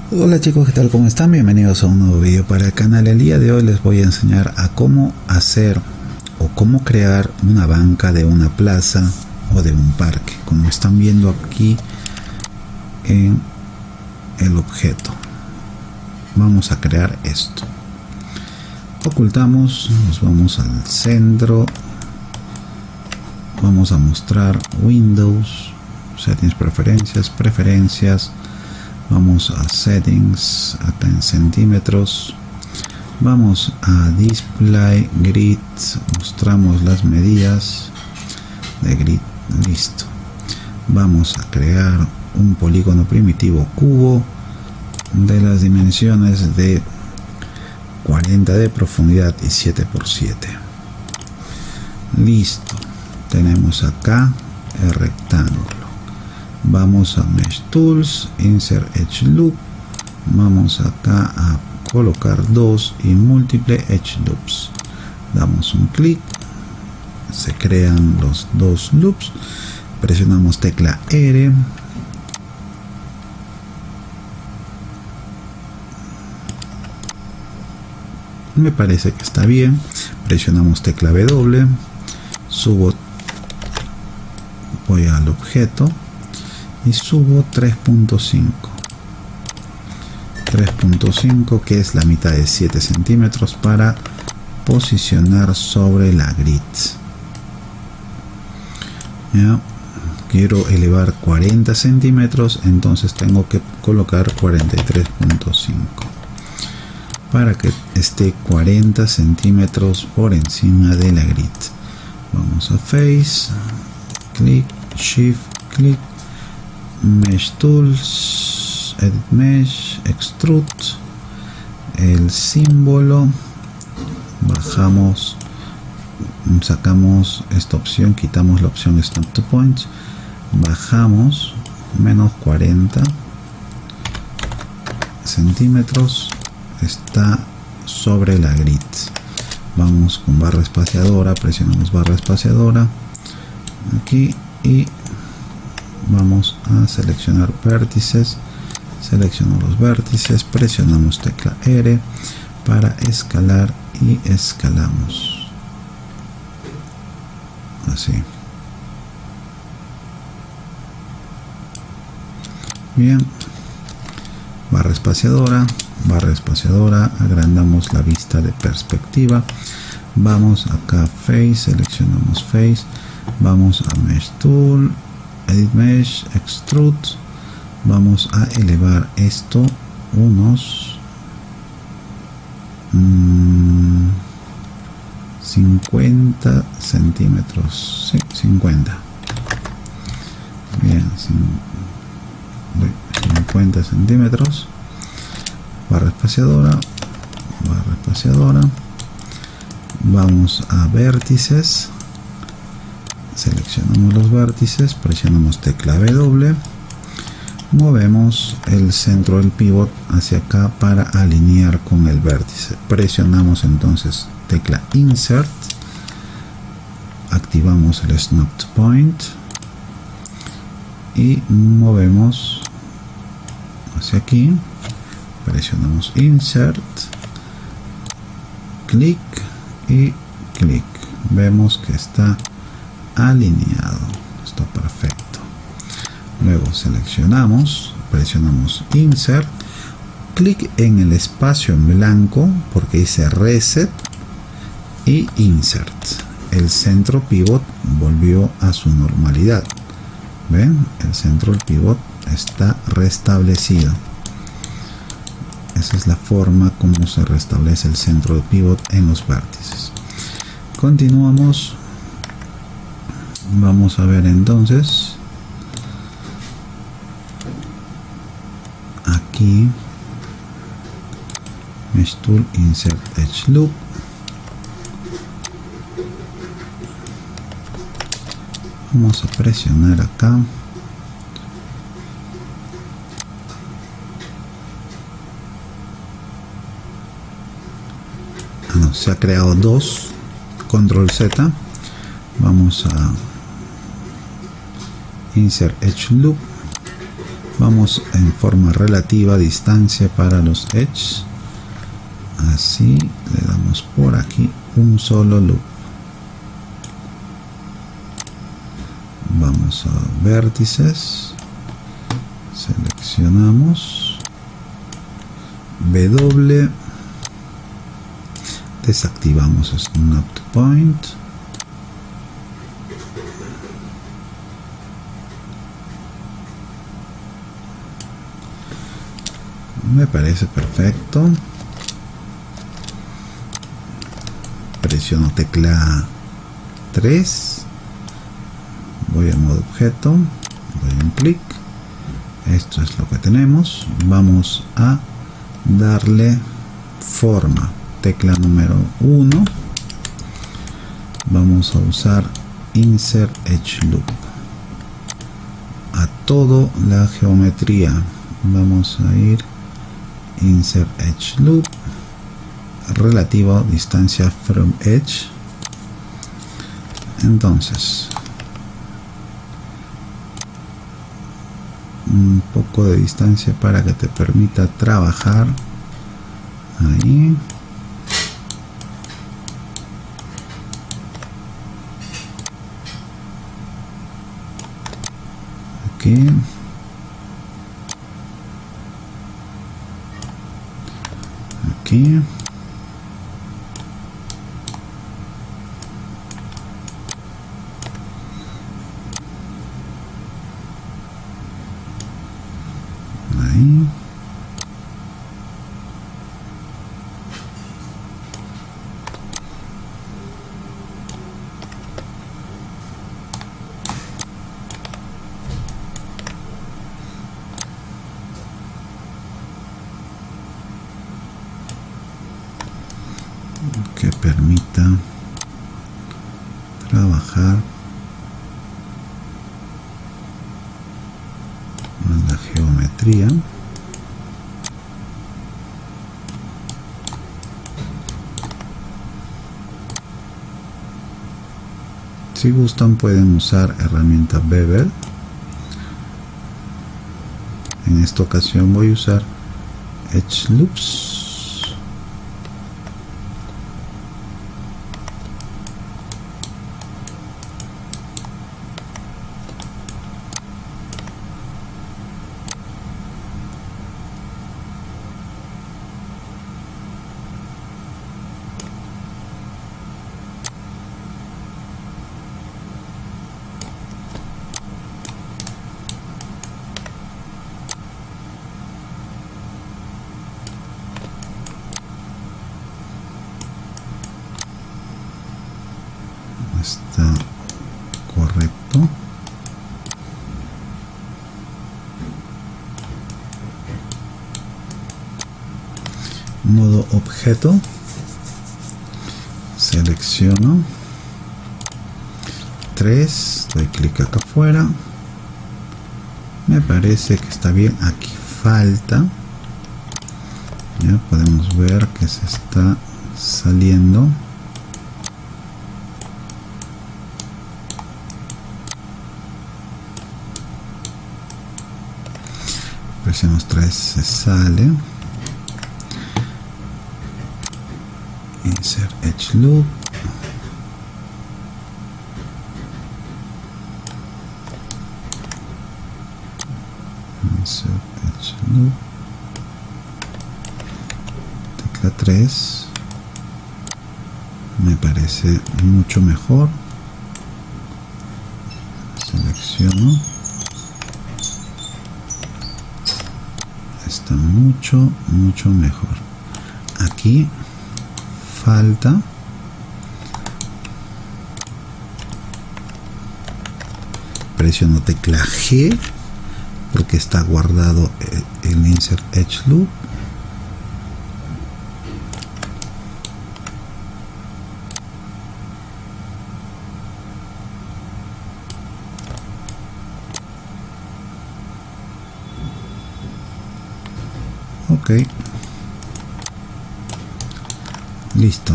Hola chicos, ¿qué tal? ¿Cómo están? Bienvenidos a un nuevo vídeo para el canal. El día de hoy les voy a enseñar a cómo hacer o cómo crear una banca de una plaza o de un parque, como están viendo aquí en el objeto. Vamos a crear esto. Ocultamos, nos vamos al centro, vamos a mostrar Windows, Settings, preferencias. Vamos a Settings, acá en centímetros. Vamos a Display Grid, mostramos las medidas de grid. Listo. Vamos a crear un polígono primitivo cubo de las dimensiones de 40 de profundidad y 7 por 7. Listo. Tenemos acá el rectángulo. Vamos a Mesh Tools, Insert Edge Loop. Vamos acá a colocar dos y múltiple Edge Loops. Damos un clic, se crean los dos loops. Presionamos tecla R. Me parece que está bien. Presionamos tecla W. Subo, voy al objeto y subo 3.5, que es la mitad de 7 centímetros, para posicionar sobre la grid. ¿Ya? Quiero elevar 40 centímetros, entonces tengo que colocar 43.5 para que esté 40 centímetros por encima de la grid. Vamos a Face, clic, Shift, clic, Mesh Tools, Edit Mesh, Extrude, el símbolo, bajamos, sacamos esta opción, quitamos la opción Snap to Point, bajamos menos 40 centímetros, está sobre la grid. Vamos con barra espaciadora, presionamos barra espaciadora aquí y vamos a seleccionar vértices. Selecciono los vértices, presionamos tecla R para escalar y escalamos así. Bien, barra espaciadora, agrandamos la vista de perspectiva. Vamos acá a Face, seleccionamos Face, vamos a Mesh Tool, Edit Mesh, Extrude. Vamos a elevar esto unos 50 centímetros. Sí, 50. Bien, 50 centímetros. Barra espaciadora. Vamos a vértices. Seleccionamos los vértices, presionamos tecla W, movemos el centro del pivot hacia acá para alinear con el vértice. Presionamos entonces tecla Insert, activamos el Snap to Point y movemos hacia aquí. Presionamos Insert, clic y clic. Vemos que está alineado, está perfecto. Luego seleccionamos, presionamos Insert, clic en el espacio en blanco porque dice Reset y Insert. El centro pivot volvió a su normalidad. ¿Ven? El centro del pivot está restablecido. Esa es la forma como se restablece el centro de pivot en los vértices. Continuamos. Vamos a ver entonces aquí Mesh Tool, Insert Edge Loop. Vamos a presionar acá. No, se ha creado dos. Control Z. Vamos a Insert Edge Loop. Vamos en forma relativa, distancia para los edges. Así, le damos por aquí un solo loop. Vamos a vértices, seleccionamos W, desactivamos Snap to Point, me parece perfecto. Presiono tecla 3, voy a modo objeto, doy un clic, esto es lo que tenemos. Vamos a darle forma, tecla número 1, vamos a usar Insert Edge Loop a toda la geometría. Vamos a ir Insert Edge Loop, relativo distancia from edge. Entonces un poco de distancia para que te permita trabajar ahí. Aquí. Aquí. Ahí. Que permita trabajar con la geometría. Si gustan pueden usar herramienta Bevel. En esta ocasión voy a usar Edge Loops. Está correcto. Modo objeto, selecciono 3, doy clic acá afuera, me parece que está bien. Aquí falta, ya podemos ver que se está saliendo. Presionamos 3, se sale. Insert Edge Loop. Insert Edge Loop. Tecla 3. Me parece mucho mejor. Selecciono. Está mucho mejor. Aquí falta. Presiono tecla G porque está guardado el Insert Edge Loop. Ok, listo.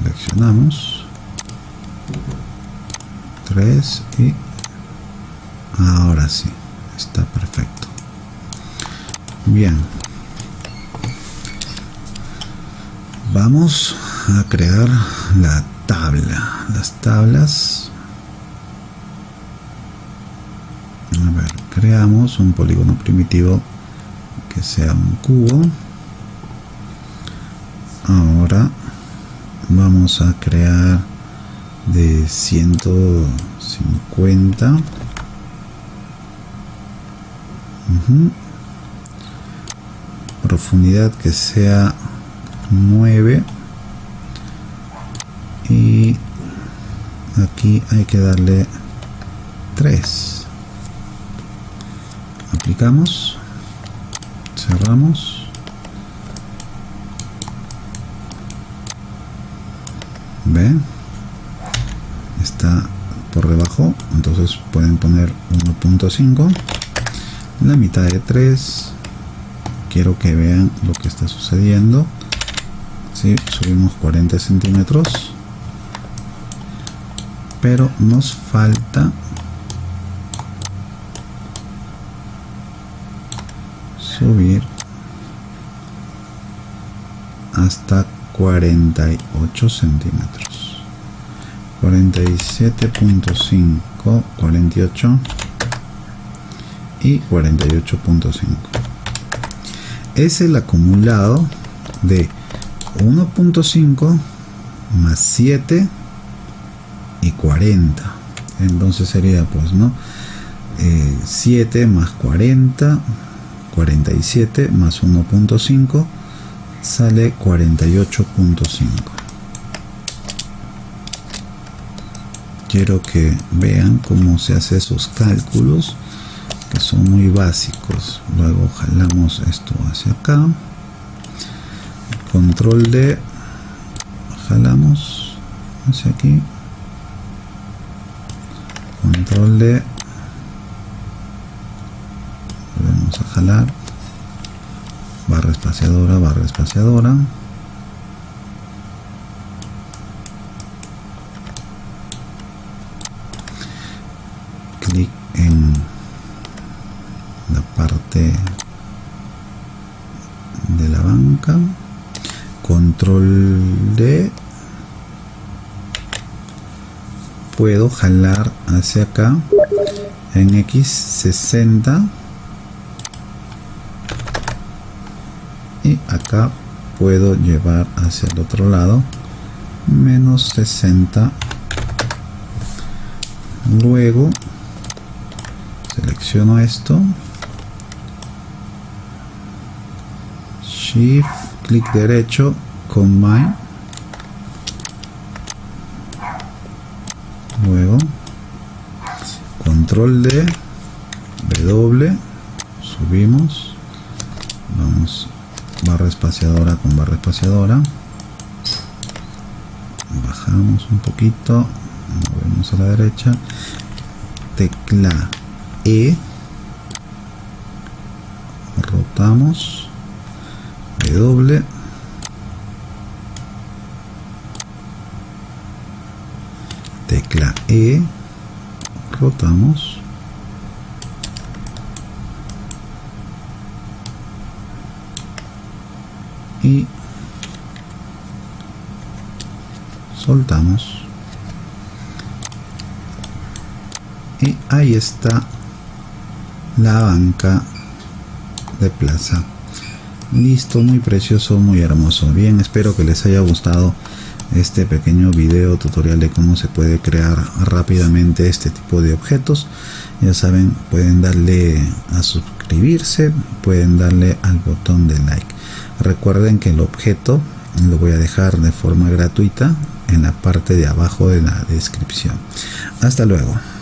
Seleccionamos 3 y Ahora sí, está perfecto. Bien, vamos a crear la tabla, las tablas. A ver, creamos un polígono primitivo que sea un cubo. Ahora vamos a crear de 150. Profundidad que sea 9, y aquí hay que darle 3. Aplicamos, cerramos. ¿Ven? Está por debajo, entonces pueden poner 1.5, la mitad de 3. Quiero que vean lo que está sucediendo. ¿Sí? Subimos 40 centímetros, pero nos falta subir hasta 48 centímetros. 47.5, 48 y 48.5. Es el acumulado de 1.5 más 7 y 40. Entonces sería, pues, ¿no? 7 más 40, 47 más 1.5 sale 48.5. Quiero que vean cómo se hace esos cálculos, que son muy básicos. Luego jalamos esto hacia acá, control D, jalamos hacia aquí, control D, volvemos a jalar, barra espaciadora, clic en la parte de la banca, control D, puedo jalar hacia acá en X60 y acá puedo llevar hacia el otro lado menos 60. Luego selecciono esto, Shift, clic derecho, Combine, luego control D, W, subimos, vamos barra espaciadora con barra espaciadora, bajamos un poquito, movemos a la derecha, tecla E, rotamos, W, tecla E, rotamos, y soltamos, y ahí está la banca de plaza. Listo, muy precioso, muy hermoso. Bien, espero que les haya gustado este pequeño video tutorial de cómo se puede crear rápidamente este tipo de objetos. Ya saben, pueden darle a suscribirse, pueden darle al botón de like. Recuerden que el objeto lo voy a dejar de forma gratuita en la parte de abajo de la descripción. Hasta luego.